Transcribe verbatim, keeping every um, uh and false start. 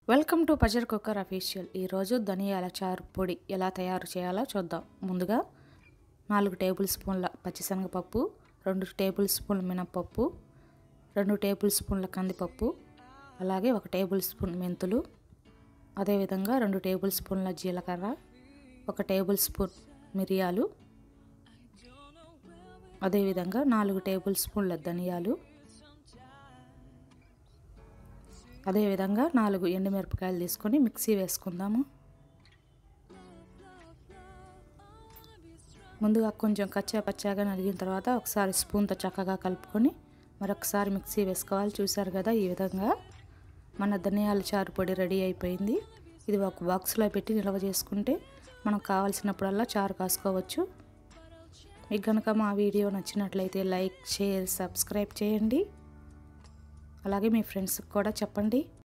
Welcome to pressure cooker official. ఈరోజు ధనియాల చారు పొడి ఎలా తయారు చేయాలో చూద్దాం. ముందుగా నాలుగు టేబుల్ స్పూన్ల పచ్చిశనగపప్పు, రెండు టేబుల్ స్పూన్ల మినపప్పు, రెండు టేబుల్ స్పూన్ల కందిపప్పు, అలాగే ఒక టేబుల్ స్పూన్ మెంతులు, అదేవిధంగా రెండు టేబుల్ స్పూన్ల జీలకర్ర, ఒక టేబుల్ స్పూన్ మిరియాలు, అదేవిధంగా నాలుగు టేబుల్ స్పూన్ల ధనియాలు, అదేవిధంగా నాలుగు ఎండుమిరపకాయలు తీసుకొని మిక్సీ వేసుకుందాము. ముందుగా కొంచెం కచ్చా పచ్చాగా నలిగిన తర్వాత ఒకసారి స్పూన్తో చక్కగా కలుపుకొని మరొకసారి మిక్సీ వేసుకోవాలి. చూసారు కదా, ఈ విధంగా మన ధనియాల చారు పొడి రెడీ అయిపోయింది. ఇది ఒక బాక్స్లో పెట్టి నిల్వ చేసుకుంటే మనకు కావాల్సినప్పుడల్లా చారు కాసుకోవచ్చు. మీకు కనుక మా వీడియో నచ్చినట్లయితే లైక్, షేర్, సబ్స్క్రైబ్ చేయండి. అలాగే మీ ఫ్రెండ్స్కి కూడా చెప్పండి.